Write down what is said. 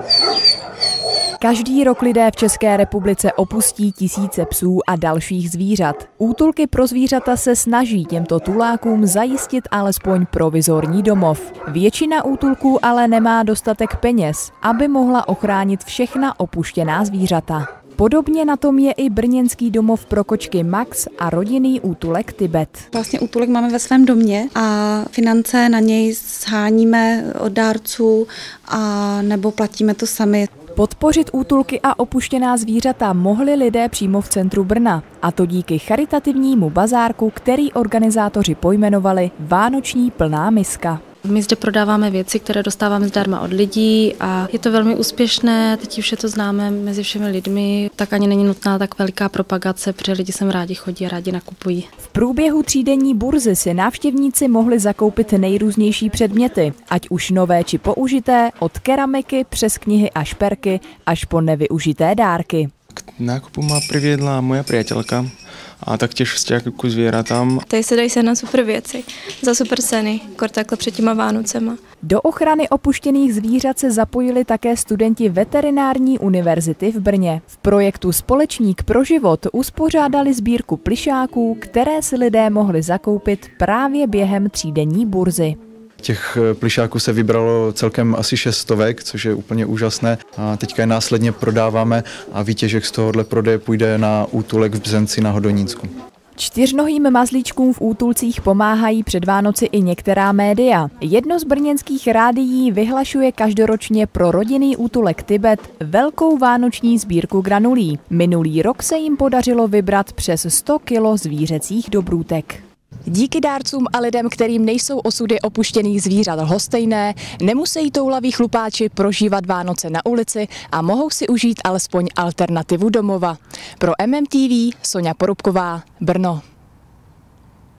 Každý rok lidé v České republice opustí tisíce psů a dalších zvířat. Útulky pro zvířata se snaží těmto tulákům zajistit alespoň provizorní domov. Většina útulků ale nemá dostatek peněz, aby mohla ochránit všechna opuštěná zvířata. Podobně na tom je i brněnský domov pro kočky Max a rodinný útulek Tibet. Vlastně útulek máme ve svém domě a finance na něj sháníme od dárců a nebo platíme to sami. Podpořit útulky a opuštěná zvířata mohli lidé přímo v centru Brna, a to díky charitativnímu bazárku, který organizátoři pojmenovali Vánoční plná miska. My zde prodáváme věci, které dostáváme zdarma od lidí a je to velmi úspěšné, teď už je to známé mezi všemi lidmi, tak ani není nutná tak veliká propagace, protože lidi sem rádi chodí a rádi nakupují. V průběhu třídenní burzy si návštěvníci mohli zakoupit nejrůznější předměty, ať už nové či použité, od keramiky přes knihy a šperky až po nevyužité dárky. K nákupu ma priviedla moja priateľka a taktiež vzťah ku zvieratám. Tady se dají sehnat super věci za super ceny, kor takhle před těma Vánocema. Do ochrany opuštěných zvířat se zapojili také studenti Veterinární univerzity v Brně. V projektu Společník pro život uspořádali sbírku plyšáků, které si lidé mohli zakoupit právě během třídenní burzy. Těch plyšáků se vybralo celkem asi 600, což je úplně úžasné. A teďka je následně prodáváme a výtěžek z tohohle prodeje půjde na útulek v Bzenci na Hodonínsku. Čtyřnohým mazlíčkům v útulcích pomáhají před Vánoci i některá média. Jedno z brněnských rádií vyhlašuje každoročně pro rodinný útulek Tibet velkou vánoční sbírku granulí. Minulý rok se jim podařilo vybrat přes 100 kilo zvířecích dobrůtek. Díky dárcům a lidem, kterým nejsou osudy opuštěných zvířat lhostejné, nemusí toulaví chlupáči prožívat Vánoce na ulici a mohou si užít alespoň alternativu domova. Pro MMTV Soňa Porubková, Brno.